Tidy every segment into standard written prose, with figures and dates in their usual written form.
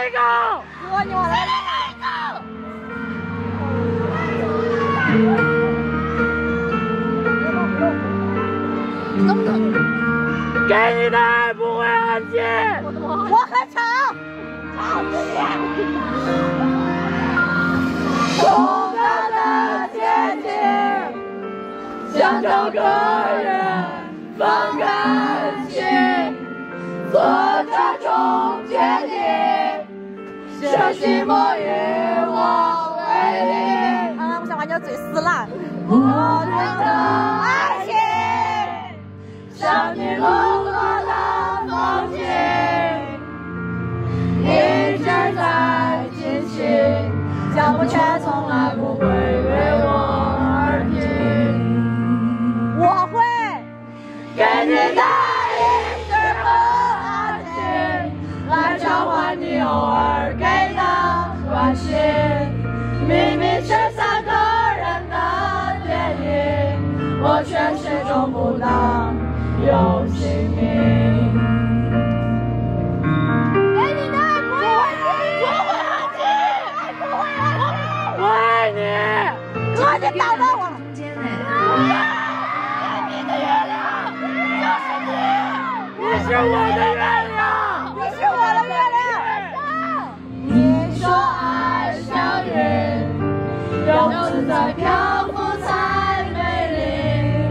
哪一个？ 哥，你往来。能不能？ 给你的爱不会安静。 我很吵，吵死你！勇敢的前进，想找个人放感情，做这种决定，相信莫与我为邻。我想把你的嘴撕烂。我们的爱情像你路过的风景，一直在进行，脚步却从来不会为我而停。我会给你的一直很安静，来交换你偶尔给的关心。明明是3个人的电影，我却始终不能有姓名。给你的爱不会安静，不会安静， 我爱你。 哥，你打到我了。 你的月亮就是你，你是我的月亮， 你是我的月亮。你说爱像云，游子在漂浮才美丽。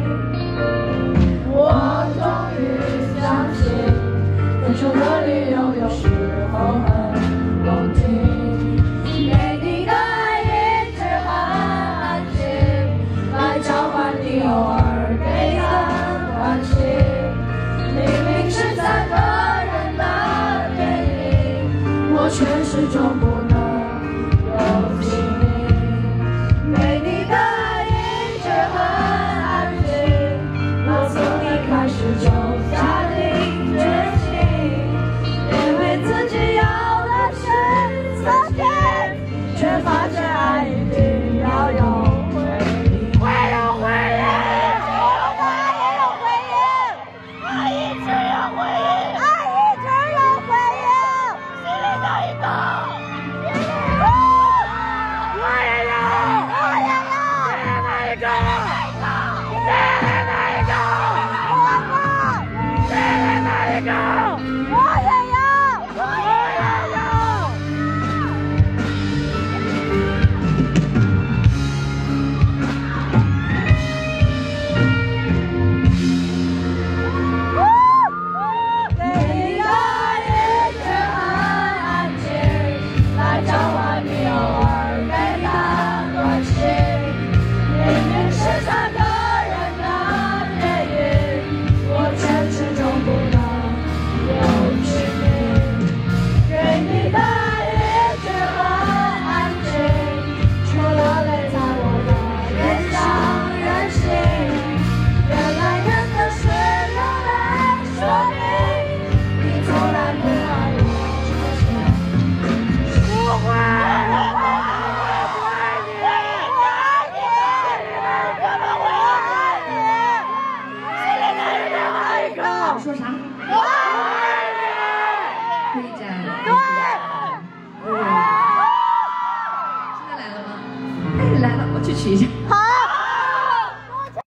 我终于相信，分手的理由有时候很动听。给你的爱一直很安静，来交换你偶尔给的关心。明明是3个人的电影，我却始终不能有姓名。给你的爱一直很安静，我从一开始就下定决心，因为自己要的是昨天，却发现爱一定要有回应。 会有回应， 爱也有回应， 爱一直有回应， 爱一直有回应。 心里那一个，我也有， 我也有， 哪一个？哪一个？ 我也有，我也有。给你的爱一直很安静，来交换你偶尔给的关心。明明是3个人的电影，我却始终不能有姓名。给你的爱一直很安静，除了泪在我的脸上任性。原来人的是用来说明，你从来不爱我这些。 不会，我爱你， 我爱你， 根本我爱你，心里那一个， 说啥？